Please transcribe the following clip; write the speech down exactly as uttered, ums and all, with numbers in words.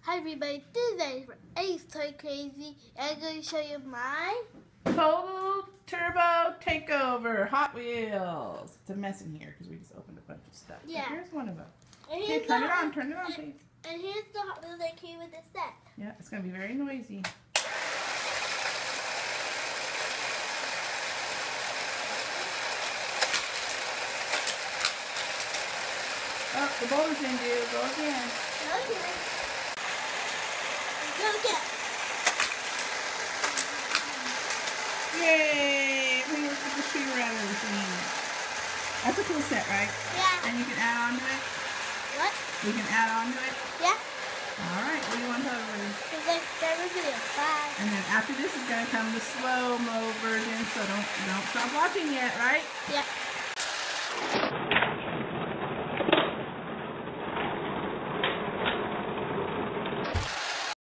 Hi everybody, today for Ace Toy Crazy, I'm going to show you my Total Turbo Takeover Hot Wheels. It's a mess in here because we just opened a bunch of stuff. Yeah. But here's one of them. And Okay, turn it on, turn it on, please. And here's the Hot Wheel that came with the set. Yeah, it's going to be very noisy. Oh, the boulders in, dude. Go again. Go again. Go again. Yay! We worked with the shoot around everything. That's a cool set, right? Yeah. And you can add on to it? What? You can add on to it? Yeah. Alright, what do you want to tell everybody? Please like, subscribe, and video. Bye. And then after this is going to come the slow-mo version, so don't, don't stop watching yet, right? Yeah.